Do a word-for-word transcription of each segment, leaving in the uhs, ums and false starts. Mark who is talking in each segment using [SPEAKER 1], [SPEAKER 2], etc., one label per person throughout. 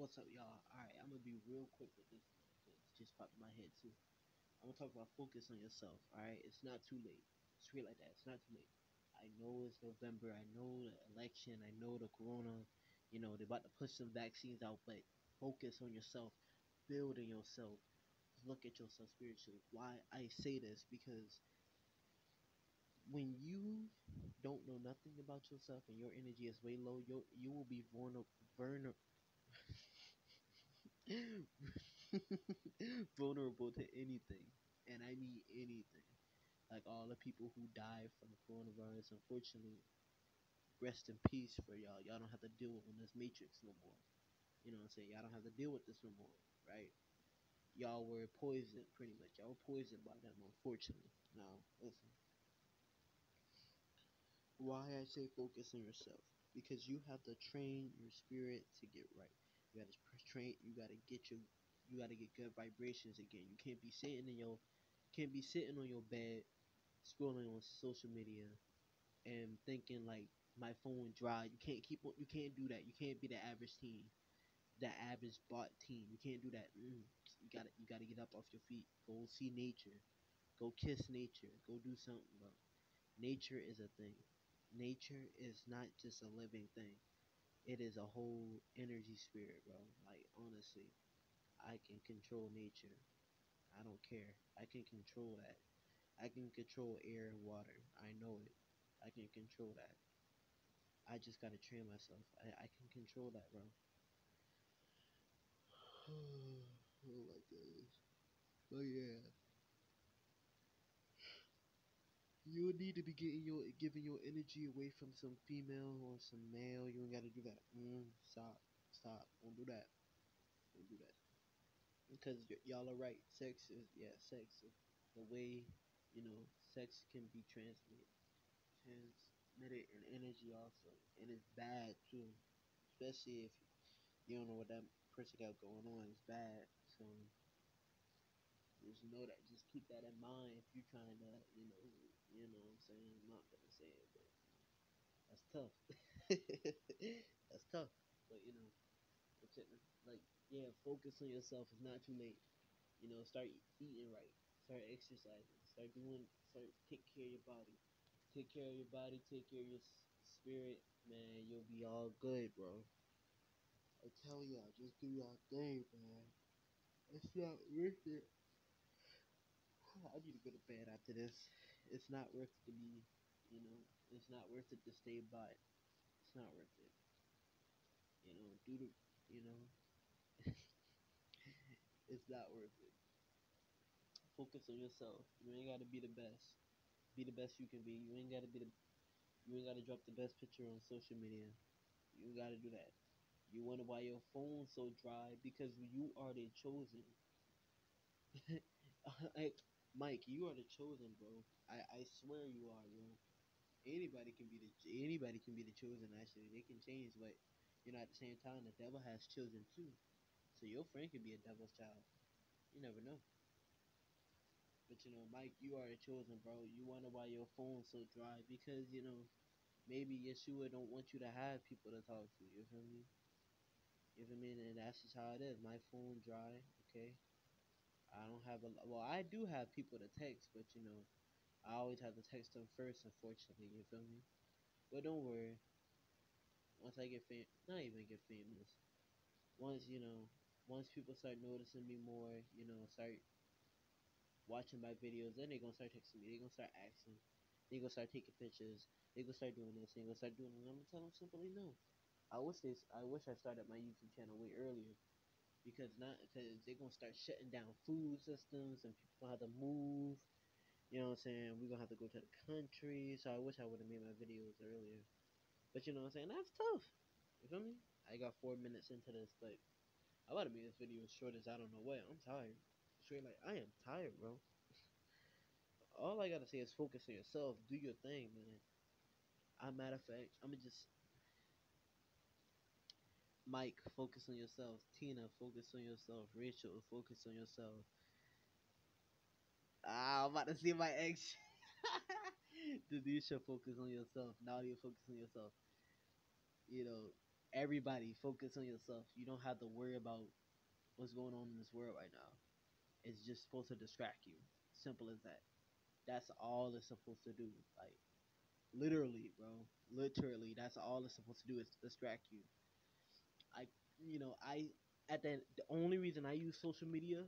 [SPEAKER 1] What's up, y'all? All right, I'm gonna be real quick with this one because it just popped in my head too. I'm gonna talk about focus on yourself. All right, it's not too late. Straight like that. It's not too late. I know it's November. I know the election. I know the corona. You know they're about to push some vaccines out, but focus on yourself. Build in yourself. Look at yourself spiritually. Why I say this because when you don't know nothing about yourself and your energy is way low, you you will be vulnerable, vulnerable, vulnerable to anything, and I mean anything. Like all the people who died from coronavirus, unfortunately, rest in peace for y'all. Y'all don't have to deal with this matrix no more. You know what I'm saying? Y'all don't have to deal with this no more, right? Y'all were poisoned, pretty much. Y'all were poisoned by them, unfortunately. Now, listen. Why I say focus on yourself? Because you have to train your spirit to get right. You gotta train. You gotta get your. You gotta get good vibrations again. You can't be sitting in your. Can't be sitting on your bed scrolling on social media and thinking like my phone dry. You can't keep on. You can't do that. You can't be the average teen, the average bot teen. You can't do that. Mm. You gotta. You gotta get up off your feet. Go see nature. Go kiss nature. Go do something, bro. Nature is a thing. Nature is not just a living thing. It is a whole energy spirit, bro. Like honestly, I can control nature. I don't care. I can control that. I can control air and water. I know it. I can control that. I just gotta train myself. I, I can control that, bro. Oh my goodness. But yeah, you need to be getting your giving your energy away from some female or some male. You ain't gotta do that. Mm, stop, stop. Don't do that. Don't do that. Because y- y'all are right. Sex is yeah, sex. Is the way you know sex can be transmitted, transmitted in energy also, and it's bad too. Especially if you don't know what that person got going on. It's bad. So just know that. Just keep that in mind if you're trying to, you know, you know what I'm saying. I'm not gonna say it, but that's tough. That's tough. But you know, it's it, like yeah, focus on yourself. It's not too late. You know, start e- eating right. Start exercising. Start doing. Start take care of your body. Take care of your body. Take care of your s- spirit. Man, you'll be all good, bro. I tell y'all, just do your thing, man. It's not worth it. I need to go to bed after this. It's not worth it to be, you know, it's not worth it to stay by. It's not worth it. You know, do the, you know, it's not worth it. Focus on yourself. You ain't gotta be the best. Be the best you can be. You ain't gotta be the, you ain't gotta drop the best picture on social media. You ain't gotta do that. You wonder why your phone's so dry because you are the chosen. I, Mike, you are the chosen, bro. I, I swear you are, bro. Anybody can be the anybody can be the chosen. Actually, they can change, but you know at the same time, the devil has children too. So your friend could be a devil's child. You never know. But you know, Mike, you are the chosen, bro. You wonder why your phone's so dry because you know maybe Yeshua don't want you to have people to talk to. You feel me? You feel me? And that's just how it is. My phone dry. Okay. I don't have a lo- well. I do have people to text, but you know, I always have to text them first. Unfortunately, you feel me? But don't worry. Once I get fam, not even get famous. Once you know, once people start noticing me more, you know, start watching my videos, then they gonna start texting me. They gonna start asking. They gonna start taking pictures. They gonna start doing this. They gonna start doing. That. I'm gonna tell them simply no. I wish this. I wish I started my YouTube channel way earlier because not because they're gonna start shutting down food systems and people gonna have to move. You know what I'm saying? We're gonna have to go to the country. So I wish I would have made my videos earlier. But you know what I'm saying? That's tough. You feel me? I got four minutes into this, but I about to make this video as short as I don't know what. I'm tired. Straight like I am tired, bro. All I gotta say is focus on yourself. Do your thing, man. I matter of fact, I'ma just Mike, focus on yourself. Tina, focus on yourself. Rachel, focus on yourself. Ah, I'm about to see my ex. Denisha, focus on yourself. Nadia, focus on yourself. You know. Everybody focus on yourself. You don't have to worry about what's going on in this world right now. It's just supposed to distract you. Simple as that. That's all it's supposed to do. Like literally, bro. Literally, that's all it's supposed to do is distract you. I, you know, I at the the only reason I use social media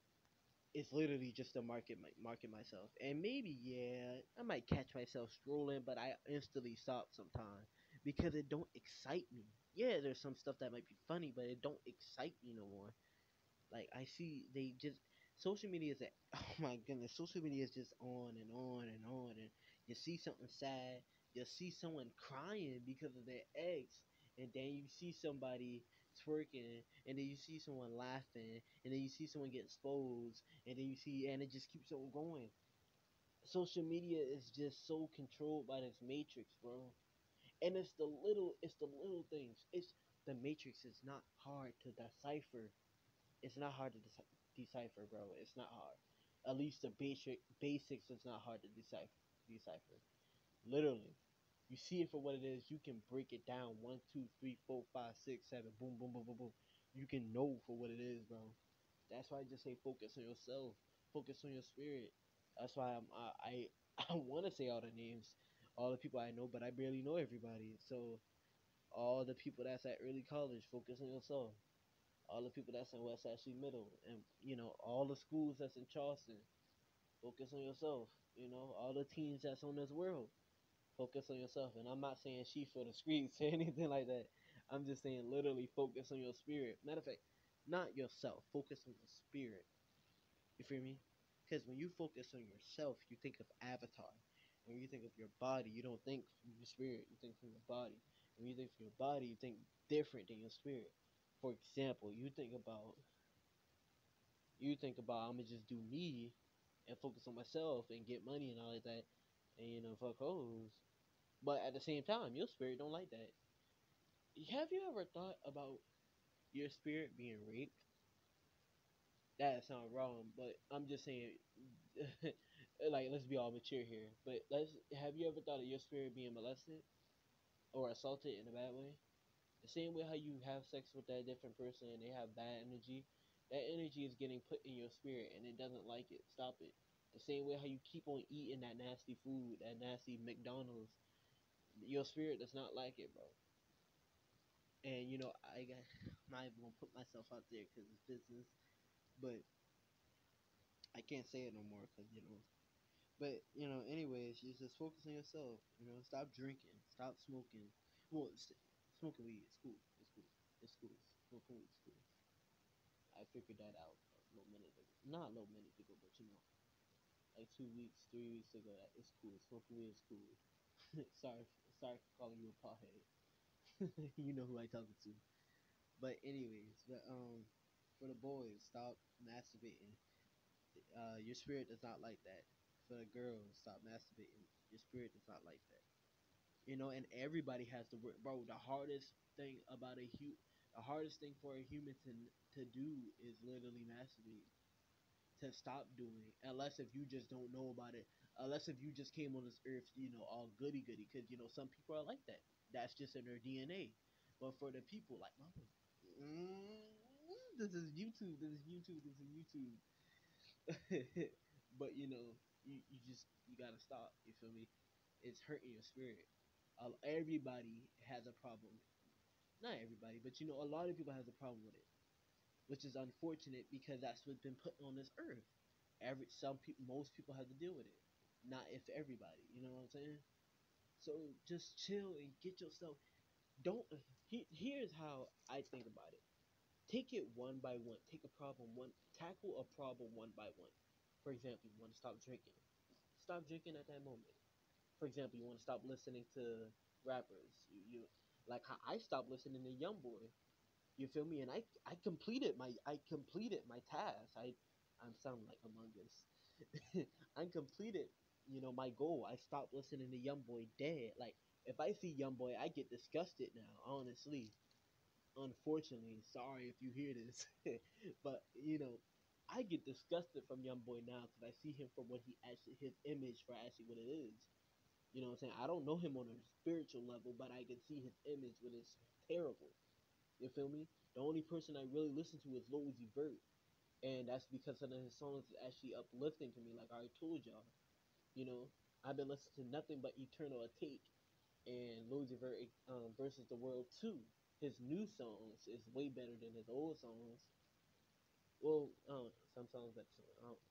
[SPEAKER 1] is literally just to market my market myself. And maybe yeah, I might catch myself scrolling, but I instantly stop sometimes because it don't excite me. Yeah, there's some stuff that might be funny, but it don't excite me no more. Like I see they just social media is a, oh my goodness, social media is just on and on and on and you see something sad, you see someone crying because of their ex, and then you see somebody twerking, and then you see someone laughing, and then you see someone get exposed, and then you see and it just keeps on going. Social media is just so controlled by this matrix, bro. And it's the little it's the little things. It's the matrix is not hard to decipher. It's not hard to deci- decipher, bro. It's not hard. At least the basic basics is not hard to decipher. Decipher. Literally, you see it for what it is. You can break it down one, two, three, four, five, six, seven. Boom, boom, boom, boom, boom. You can know for what it is, bro. That's why I just say focus on yourself. Focus on your spirit. That's why I'm, I I, I want to say all the names, all the people I know, but I barely know everybody. So all the people that's at early college, focus on yourself. All the people that's in West Ashley Middle, and you know all the schools that's in Charleston. Focus on yourself. You know all the teams that's on this world. Focus on yourself. And I'm not saying she for the streets or anything like that. I'm just saying literally focus on your spirit. Matter of fact, not yourself. Focus on your spirit. You feel me? Because when you focus on yourself, you think of avatar. When you think of your body, you don't think from your spirit. You think from your body. When you think from your body, you think different than your spirit. For example, you think about you think about I'm gonna just do me and focus on myself and get money and all like that, and you know fuck hoes. But at the same time, your spirit don't like that. Have you ever thought about your spirit being raped? That sounds wrong, but I'm just saying, like let's be all mature here. But let's have you ever thought of your spirit being molested or assaulted in a bad way? The same way how you have sex with that different person and they have bad energy, that energy is getting put in your spirit and it doesn't like it. Stop it. The same way how you keep on eating that nasty food, that nasty McDonald's, your spirit does not like it, bro. And you know, I got, I'm not even gonna put myself out there because it's business, but I can't say it no more because you know. But you know, anyways, you just focus on yourself. You know, stop drinking, stop smoking. Well, st- smoking weed is cool. It's cool. It's cool. Smoking weed is cool. I figured that out a little minute ago. Not a little minute ago, but you know, like two weeks, three weeks ago. That it's cool. Smoking weed is cool. sorry, sorry for calling you a pothead. you know who I talking to. But anyways, but um, for the boys, stop masturbating. Uh, your spirit does not like that. For the girls, stop masturbating. Your spirit does not like that. You know, and everybody has to work, bro. The hardest thing about a hu, the hardest thing for a human to to do is literally masturbate. To stop doing, unless if you just don't know about it. Unless if you just came on this earth, you know, all goody goody. Because you know, some people are like that. That's just in their D N A. But for the people like, mama, mm, this is YouTube. This is YouTube. This is YouTube. but you know, you, you just you gotta stop. You feel me? It's hurting your spirit. Uh, everybody has a problem. Not everybody, but you know, a lot of people has a problem with it, which is unfortunate because that's what's been put on this earth. Every some people, most people have to deal with it. Not if everybody. You know what I'm saying? So just chill and get yourself. Don't. He, here's how I think about it. Take it one by one. Take a problem one. Tackle a problem one by one. For example, you want to stop drinking. Stop drinking at that moment. For example, you want to stop listening to rappers. You, you like how I stopped listening to YoungBoy. You feel me? And I I completed my I completed my task. I I'm sounding like Among Us. I completed you know my goal. I stopped listening to YoungBoy dead. Like if I see YoungBoy, I get disgusted now. Honestly, unfortunately, sorry if you hear this, but you know, I get disgusted from YoungBoy now because I see him for what he actually his image for actually what it is. You know what I'm saying? I don't know him on a spiritual level, but I can see his image with his terrible. You feel me? The only person I really listen to is Lil Uzi Vert, and that's because some of his songs is actually uplifting to me. Like I told y'all, you know, I've been listening to nothing but Eternal Take and Lil Uzi Vert um, versus the World two. His new songs is way better than his old songs. Well, I don't know, some songs that I don't,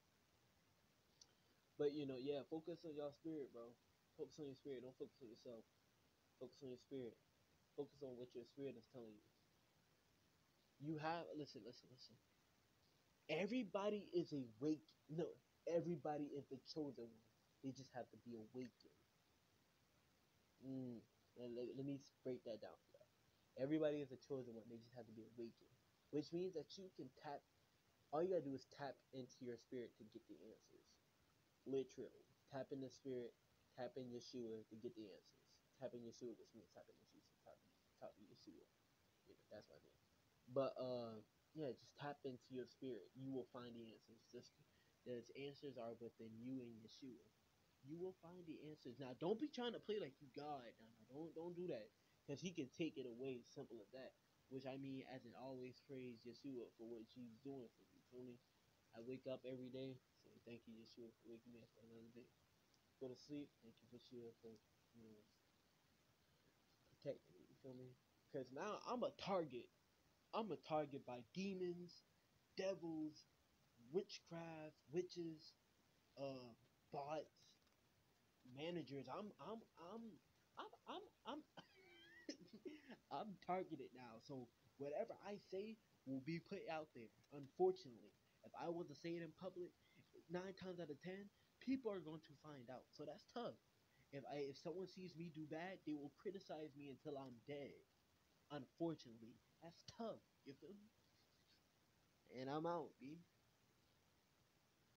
[SPEAKER 1] but you know, yeah, focus on your spirit, bro. Focus on your spirit. Don't focus on yourself. Focus on your spirit. Focus on what your spirit is telling you. You have listen, listen, listen. Everybody is awake. No, everybody is the chosen one. They just have to be awakened. Mm. Let, let, let me break that down for y'all. Everybody is a chosen one. They just have to be awakened, which means that you can tap. All you gotta do is tap into your spirit to get the answers. Literally, tap in the spirit, tap in Yeshua to get the answers. Tap in Yeshua, which means tap in Jesus, tap in, tap in Yeshua. You know, that's what I mean. But uh, yeah, just tap into your spirit. You will find the answers. Just the answers are within you and Yeshua. You will find the answers. Now, don't be trying to play like you God. Now, don't don't do that, because He can take it away. Simple as that. Which I mean, as in always praise Yeshua for what He's doing for you. Feel me? I wake up every day, say thank you, Yeshua, for waking me up for another day. Go to sleep, thank you, Yeshua, for you know protecting me. You feel me? Because now I'm a target. I'm a target by demons, devils, witchcraft, witches, uh, bots, managers. I'm I'm I'm I'm I'm I'm I'm targeted now. So whatever I say will be put out there. Unfortunately, if I was to say it in public, nine times out of ten, people are going to find out. So that's tough. If I if someone sees me do bad, they will criticize me until I'm dead. Unfortunately, that's tough. You feel me? And I'm out, B.